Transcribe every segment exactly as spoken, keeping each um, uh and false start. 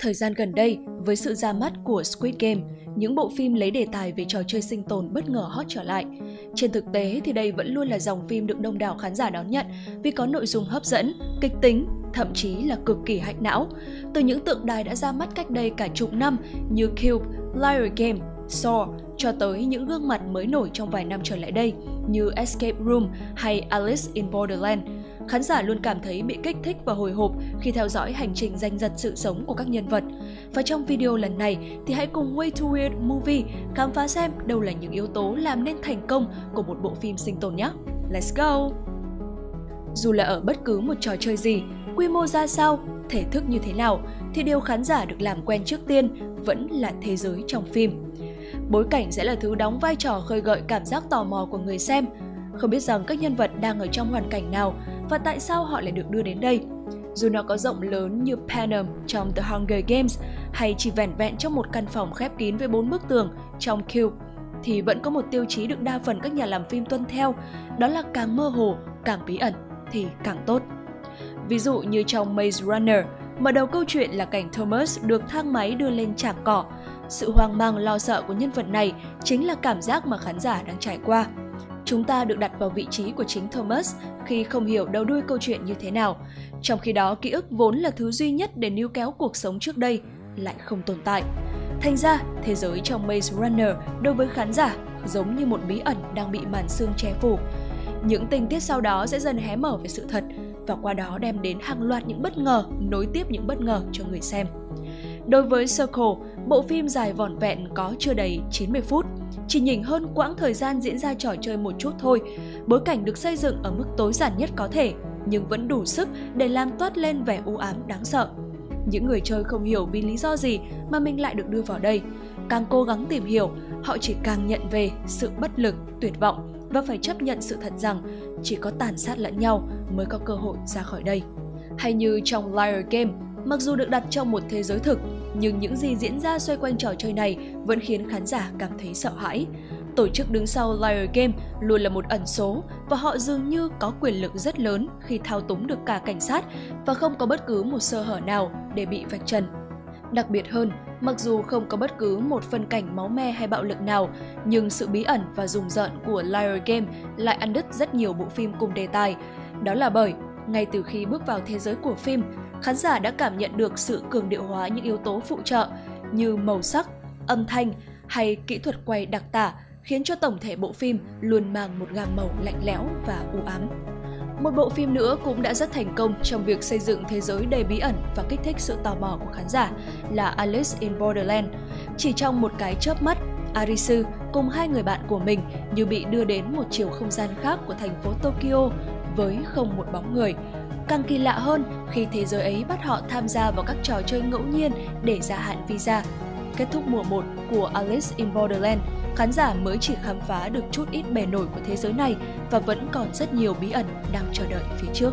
Thời gian gần đây, với sự ra mắt của Squid Game, những bộ phim lấy đề tài về trò chơi sinh tồn bất ngờ hot trở lại. Trên thực tế thì đây vẫn luôn là dòng phim được đông đảo khán giả đón nhận vì có nội dung hấp dẫn, kịch tính, thậm chí là cực kỳ hack não. Từ những tượng đài đã ra mắt cách đây cả chục năm như Cube, Liar Game, Saw, cho tới những gương mặt mới nổi trong vài năm trở lại đây như Escape Room hay Alice in Borderland. Khán giả luôn cảm thấy bị kích thích và hồi hộp khi theo dõi hành trình giành giật sự sống của các nhân vật. Và trong video lần này thì hãy cùng Way to Weird Movie khám phá xem đâu là những yếu tố làm nên thành công của một bộ phim sinh tồn nhé. Let's go! Dù là ở bất cứ một trò chơi gì, quy mô ra sao, thể thức như thế nào, thì điều khán giả được làm quen trước tiên vẫn là thế giới trong phim. Bối cảnh sẽ là thứ đóng vai trò khơi gợi cảm giác tò mò của người xem. Không biết rằng các nhân vật đang ở trong hoàn cảnh nào và tại sao họ lại được đưa đến đây. Dù nó có rộng lớn như Panem trong The Hunger Games hay chỉ vẻn vẹn trong một căn phòng khép kín với bốn bức tường trong Cube, thì vẫn có một tiêu chí được đa phần các nhà làm phim tuân theo, đó là càng mơ hồ, càng bí ẩn thì càng tốt. Ví dụ như trong Maze Runner, mở đầu câu chuyện là cảnh Thomas được thang máy đưa lên trảng cỏ. Sự hoang mang lo sợ của nhân vật này chính là cảm giác mà khán giả đang trải qua. Chúng ta được đặt vào vị trí của chính Thomas khi không hiểu đầu đuôi câu chuyện như thế nào. Trong khi đó, ký ức vốn là thứ duy nhất để níu kéo cuộc sống trước đây lại không tồn tại. Thành ra, thế giới trong Maze Runner đối với khán giả giống như một bí ẩn đang bị màn sương che phủ. Những tình tiết sau đó sẽ dần hé mở về sự thật và qua đó đem đến hàng loạt những bất ngờ, nối tiếp những bất ngờ cho người xem. Đối với Circle, bộ phim dài vỏn vẹn có chưa đầy chín mươi phút, chỉ nhỉnh hơn quãng thời gian diễn ra trò chơi một chút thôi. Bối cảnh được xây dựng ở mức tối giản nhất có thể, nhưng vẫn đủ sức để làm toát lên vẻ u ám đáng sợ. Những người chơi không hiểu vì lý do gì mà mình lại được đưa vào đây. Càng cố gắng tìm hiểu, họ chỉ càng nhận về sự bất lực, tuyệt vọng và phải chấp nhận sự thật rằng chỉ có tàn sát lẫn nhau mới có cơ hội ra khỏi đây. Hay như trong Liar Game, mặc dù được đặt trong một thế giới thực, nhưng những gì diễn ra xoay quanh trò chơi này vẫn khiến khán giả cảm thấy sợ hãi. Tổ chức đứng sau Liar Game luôn là một ẩn số và họ dường như có quyền lực rất lớn khi thao túng được cả cảnh sát và không có bất cứ một sơ hở nào để bị vạch trần. Đặc biệt hơn, mặc dù không có bất cứ một phân cảnh máu me hay bạo lực nào, nhưng sự bí ẩn và rùng rợn của Liar Game lại ăn đứt rất nhiều bộ phim cùng đề tài. Đó là bởi, ngay từ khi bước vào thế giới của phim, khán giả đã cảm nhận được sự cường điệu hóa những yếu tố phụ trợ như màu sắc, âm thanh hay kỹ thuật quay đặc tả, khiến cho tổng thể bộ phim luôn mang một gam màu lạnh lẽo và u ám. Một bộ phim nữa cũng đã rất thành công trong việc xây dựng thế giới đầy bí ẩn và kích thích sự tò mò của khán giả là Alice in Borderland. Chỉ trong một cái chớp mắt, Arisu cùng hai người bạn của mình như bị đưa đến một chiều không gian khác của thành phố Tokyo với không một bóng người. Càng kỳ lạ hơn khi thế giới ấy bắt họ tham gia vào các trò chơi ngẫu nhiên để gia hạn visa. Kết thúc mùa một của Alice in Borderland, khán giả mới chỉ khám phá được chút ít bề nổi của thế giới này và vẫn còn rất nhiều bí ẩn đang chờ đợi phía trước.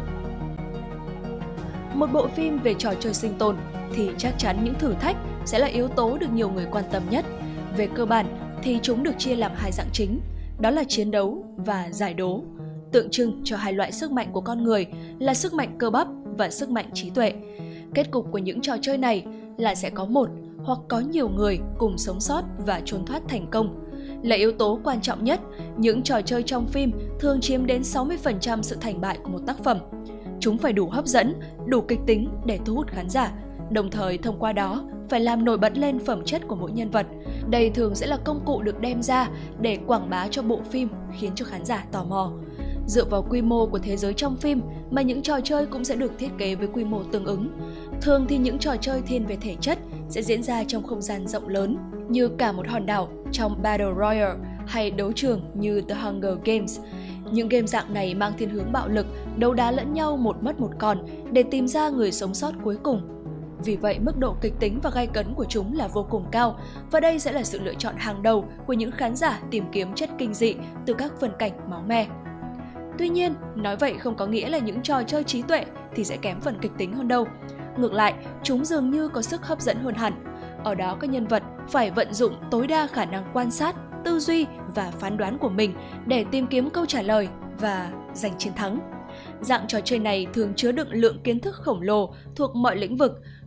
Một bộ phim về trò chơi sinh tồn thì chắc chắn những thử thách sẽ là yếu tố được nhiều người quan tâm nhất. Về cơ bản thì chúng được chia làm hai dạng chính, đó là chiến đấu và giải đố, tượng trưng cho hai loại sức mạnh của con người là sức mạnh cơ bắp và sức mạnh trí tuệ. Kết cục của những trò chơi này là sẽ có một hoặc có nhiều người cùng sống sót và trốn thoát thành công. Là yếu tố quan trọng nhất, những trò chơi trong phim thường chiếm đến sáu mươi phần trăm sự thành bại của một tác phẩm. Chúng phải đủ hấp dẫn, đủ kịch tính để thu hút khán giả, đồng thời thông qua đó phải làm nổi bật lên phẩm chất của mỗi nhân vật. Đây thường sẽ là công cụ được đem ra để quảng bá cho bộ phim, khiến cho khán giả tò mò. Dựa vào quy mô của thế giới trong phim mà những trò chơi cũng sẽ được thiết kế với quy mô tương ứng. Thường thì những trò chơi thiên về thể chất sẽ diễn ra trong không gian rộng lớn, như cả một hòn đảo trong Battle Royale hay đấu trường như The Hunger Games. Những game dạng này mang thiên hướng bạo lực, đấu đá lẫn nhau một mất một còn để tìm ra người sống sót cuối cùng. Vì vậy, mức độ kịch tính và gay cấn của chúng là vô cùng cao và đây sẽ là sự lựa chọn hàng đầu của những khán giả tìm kiếm chất kinh dị từ các phân cảnh máu me. Tuy nhiên, nói vậy không có nghĩa là những trò chơi trí tuệ thì sẽ kém phần kịch tính hơn đâu. Ngược lại, chúng dường như có sức hấp dẫn hơn hẳn. Ở đó các nhân vật phải vận dụng tối đa khả năng quan sát, tư duy và phán đoán của mình để tìm kiếm câu trả lời và giành chiến thắng. Dạng trò chơi này thường chứa đựng lượng kiến thức khổng lồ thuộc mọi lĩnh vực,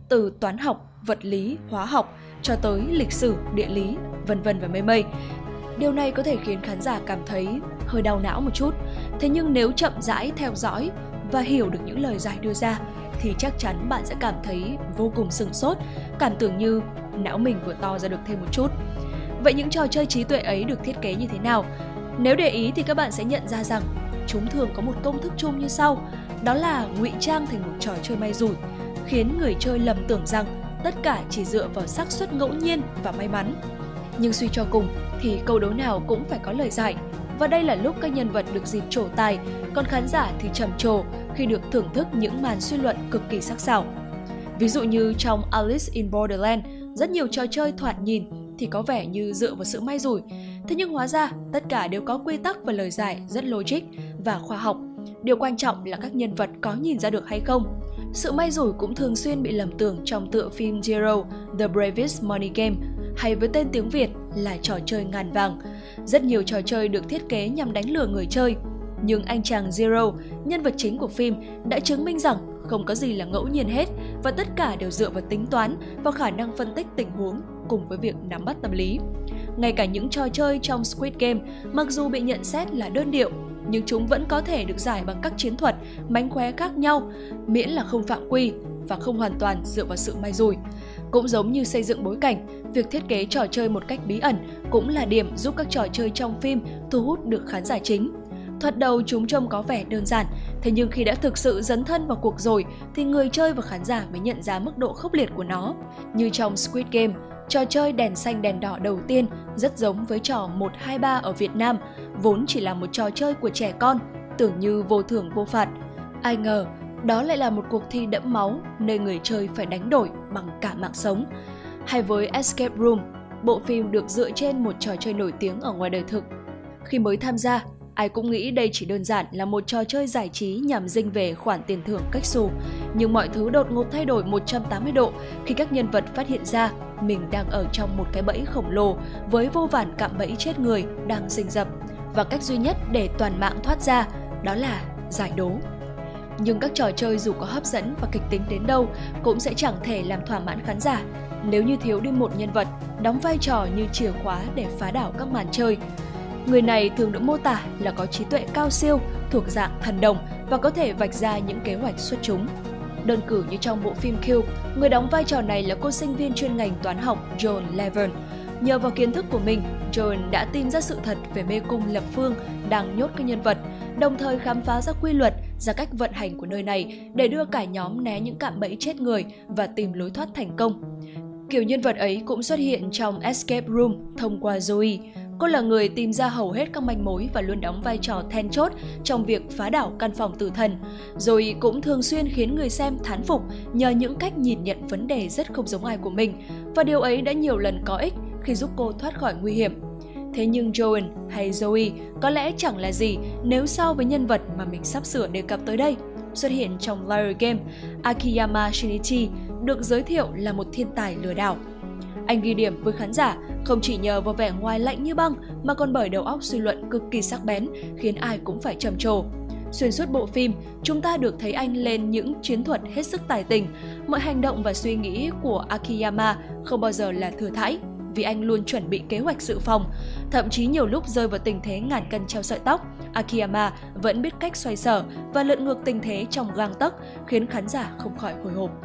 từ toán học, vật lý, hóa học cho tới lịch sử, địa lý, vân vân và mây mây. Điều này có thể khiến khán giả cảm thấy hơi đau não một chút. Thế nhưng nếu chậm rãi theo dõi và hiểu được những lời giải đưa ra thì chắc chắn bạn sẽ cảm thấy vô cùng sửng sốt, cảm tưởng như não mình vừa to ra được thêm một chút. Vậy những trò chơi trí tuệ ấy được thiết kế như thế nào? Nếu để ý thì các bạn sẽ nhận ra rằng chúng thường có một công thức chung như sau, đó là ngụy trang thành một trò chơi may rủi, khiến người chơi lầm tưởng rằng tất cả chỉ dựa vào xác suất ngẫu nhiên và may mắn. Nhưng suy cho cùng thì câu đố nào cũng phải có lời giải, và đây là lúc các nhân vật được dịp trổ tài, còn khán giả thì trầm trồ khi được thưởng thức những màn suy luận cực kỳ sắc sảo. Ví dụ như trong Alice in Borderland, rất nhiều trò chơi thoạt nhìn thì có vẻ như dựa vào sự may rủi, thế nhưng hóa ra tất cả đều có quy tắc và lời giải rất logic và khoa học. Điều quan trọng là các nhân vật có nhìn ra được hay không. Sự may rủi cũng thường xuyên bị lầm tưởng trong tựa phim Zero, The Bravest Money Game, hay với tên tiếng Việt là trò chơi ngàn vàng. Rất nhiều trò chơi được thiết kế nhằm đánh lừa người chơi, nhưng anh chàng Zero, nhân vật chính của phim, đã chứng minh rằng không có gì là ngẫu nhiên hết và tất cả đều dựa vào tính toán và khả năng phân tích tình huống cùng với việc nắm bắt tâm lý. Ngay cả những trò chơi trong Squid Game, mặc dù bị nhận xét là đơn điệu, nhưng chúng vẫn có thể được giải bằng các chiến thuật, mánh khóe khác nhau, miễn là không phạm quy và không hoàn toàn dựa vào sự may rủi. Cũng giống như xây dựng bối cảnh, việc thiết kế trò chơi một cách bí ẩn cũng là điểm giúp các trò chơi trong phim thu hút được khán giả chính. Thoạt đầu chúng trông có vẻ đơn giản, thế nhưng khi đã thực sự dấn thân vào cuộc rồi thì người chơi và khán giả mới nhận ra mức độ khốc liệt của nó. Như trong Squid Game, trò chơi đèn xanh đèn đỏ đầu tiên rất giống với trò một hai ba ở Việt Nam, vốn chỉ là một trò chơi của trẻ con, tưởng như vô thưởng vô phạt. Ai ngờ, đó lại là một cuộc thi đẫm máu, nơi người chơi phải đánh đổi bằng cả mạng sống. Hay với Escape Room, bộ phim được dựa trên một trò chơi nổi tiếng ở ngoài đời thực. Khi mới tham gia, ai cũng nghĩ đây chỉ đơn giản là một trò chơi giải trí nhằm dinh về khoản tiền thưởng cách xù. Nhưng mọi thứ đột ngột thay đổi một trăm tám mươi độ khi các nhân vật phát hiện ra mình đang ở trong một cái bẫy khổng lồ với vô vàn cạm bẫy chết người đang rình rập. Và cách duy nhất để toàn mạng thoát ra đó là giải đố. Nhưng các trò chơi dù có hấp dẫn và kịch tính đến đâu cũng sẽ chẳng thể làm thỏa mãn khán giả nếu như thiếu đi một nhân vật đóng vai trò như chìa khóa để phá đảo các màn chơi. Người này thường được mô tả là có trí tuệ cao siêu, thuộc dạng thần đồng và có thể vạch ra những kế hoạch xuất chúng. Đơn cử như trong bộ phim Q, người đóng vai trò này là cô sinh viên chuyên ngành toán học Joan Levin. Nhờ vào kiến thức của mình, Joan đã tìm ra sự thật về mê cung lập phương đang nhốt các nhân vật, đồng thời khám phá ra quy luật, ra cách vận hành của nơi này để đưa cả nhóm né những cạm bẫy chết người và tìm lối thoát thành công. Kiểu nhân vật ấy cũng xuất hiện trong Escape Room thông qua Zoe. Cô là người tìm ra hầu hết các manh mối và luôn đóng vai trò then chốt trong việc phá đảo căn phòng tử thần. Rồi cũng thường xuyên khiến người xem thán phục nhờ những cách nhìn nhận vấn đề rất không giống ai của mình, và điều ấy đã nhiều lần có ích khi giúp cô thoát khỏi nguy hiểm. Thế nhưng Joan hay Zoe có lẽ chẳng là gì nếu so với nhân vật mà mình sắp sửa đề cập tới đây. Xuất hiện trong Liar Game, Akiyama Shinichi được giới thiệu là một thiên tài lừa đảo. Anh ghi điểm với khán giả không chỉ nhờ vào vẻ ngoài lạnh như băng mà còn bởi đầu óc suy luận cực kỳ sắc bén, khiến ai cũng phải trầm trồ. Xuyên suốt bộ phim, chúng ta được thấy anh lên những chiến thuật hết sức tài tình. Mọi hành động và suy nghĩ của Akiyama không bao giờ là thừa thãi, vì anh luôn chuẩn bị kế hoạch dự phòng. Thậm chí nhiều lúc rơi vào tình thế ngàn cân treo sợi tóc, Akiyama vẫn biết cách xoay sở và lật ngược tình thế trong gang tấc, khiến khán giả không khỏi hồi hộp.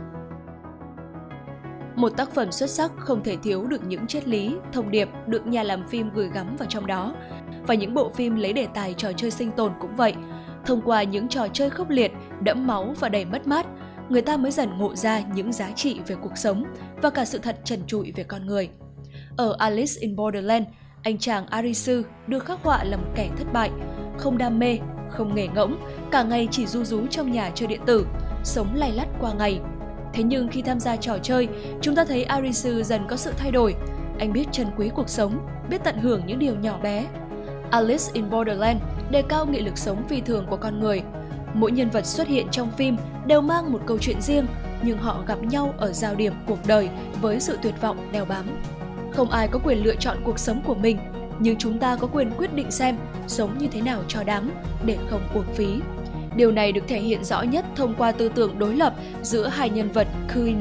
Một tác phẩm xuất sắc không thể thiếu được những triết lý, thông điệp được nhà làm phim gửi gắm vào trong đó. Và những bộ phim lấy đề tài trò chơi sinh tồn cũng vậy. Thông qua những trò chơi khốc liệt, đẫm máu và đầy mất mát, người ta mới dần ngộ ra những giá trị về cuộc sống và cả sự thật trần trụi về con người. Ở Alice in Borderland, anh chàng Arisu được khắc họa là một kẻ thất bại, không đam mê, không nghề ngỗng, cả ngày chỉ ru rú trong nhà chơi điện tử, sống lay lắt qua ngày. Thế nhưng khi tham gia trò chơi, chúng ta thấy Arisu dần có sự thay đổi. Anh biết trân quý cuộc sống, biết tận hưởng những điều nhỏ bé. Alice in Borderland đề cao nghị lực sống phi thường của con người. Mỗi nhân vật xuất hiện trong phim đều mang một câu chuyện riêng, nhưng họ gặp nhau ở giao điểm cuộc đời với sự tuyệt vọng đeo bám. Không ai có quyền lựa chọn cuộc sống của mình, nhưng chúng ta có quyền quyết định xem sống như thế nào cho đáng để không uổng phí. Điều này được thể hiện rõ nhất thông qua tư tưởng đối lập giữa hai nhân vật Kuina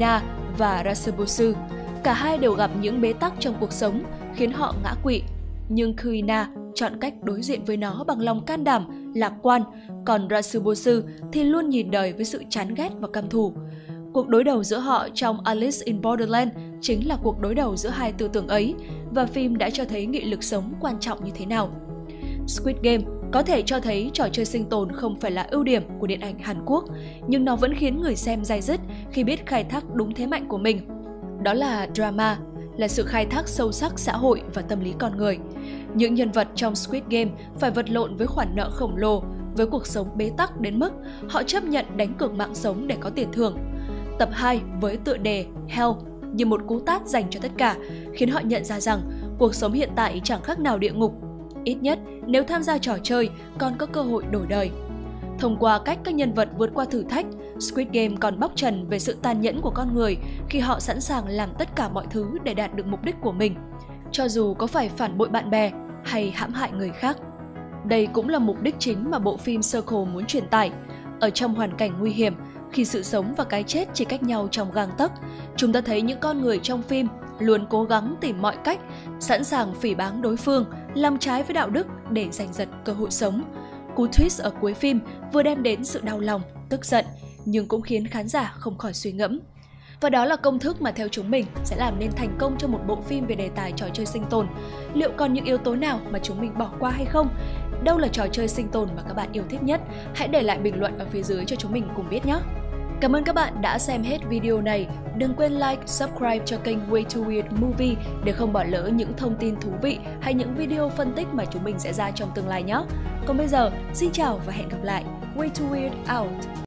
và Rasubusu. Cả hai đều gặp những bế tắc trong cuộc sống khiến họ ngã quỵ. Nhưng Kuina chọn cách đối diện với nó bằng lòng can đảm, lạc quan, còn Rasubusu thì luôn nhìn đời với sự chán ghét và căm thù. Cuộc đối đầu giữa họ trong Alice in Borderland chính là cuộc đối đầu giữa hai tư tưởng ấy, và phim đã cho thấy nghị lực sống quan trọng như thế nào. Squid Game có thể cho thấy trò chơi sinh tồn không phải là ưu điểm của điện ảnh Hàn Quốc, nhưng nó vẫn khiến người xem day dứt khi biết khai thác đúng thế mạnh của mình. Đó là drama, là sự khai thác sâu sắc xã hội và tâm lý con người. Những nhân vật trong Squid Game phải vật lộn với khoản nợ khổng lồ, với cuộc sống bế tắc đến mức họ chấp nhận đánh cược mạng sống để có tiền thưởng. Tập hai với tựa đề Hell như một cú tát dành cho tất cả, khiến họ nhận ra rằng cuộc sống hiện tại chẳng khác nào địa ngục. Ít nhất, nếu tham gia trò chơi, còn có cơ hội đổi đời. Thông qua cách các nhân vật vượt qua thử thách, Squid Game còn bóc trần về sự tàn nhẫn của con người khi họ sẵn sàng làm tất cả mọi thứ để đạt được mục đích của mình, cho dù có phải phản bội bạn bè hay hãm hại người khác. Đây cũng là mục đích chính mà bộ phim Circle muốn truyền tải. Ở trong hoàn cảnh nguy hiểm, khi sự sống và cái chết chỉ cách nhau trong gang tấc, chúng ta thấy những con người trong phim luôn cố gắng tìm mọi cách, sẵn sàng phỉ báng đối phương, làm trái với đạo đức để giành giật cơ hội sống. Cú twist ở cuối phim vừa đem đến sự đau lòng, tức giận, nhưng cũng khiến khán giả không khỏi suy ngẫm. Và đó là công thức mà theo chúng mình sẽ làm nên thành công cho một bộ phim về đề tài trò chơi sinh tồn. Liệu còn những yếu tố nào mà chúng mình bỏ qua hay không? Đâu là trò chơi sinh tồn mà các bạn yêu thích nhất? Hãy để lại bình luận ở phía dưới cho chúng mình cùng biết nhé! Cảm ơn các bạn đã xem hết video này. Đừng quên like, subscribe cho kênh Way to Weird Movie để không bỏ lỡ những thông tin thú vị hay những video phân tích mà chúng mình sẽ ra trong tương lai nhé. Còn bây giờ, xin chào và hẹn gặp lại. Way to Weird out!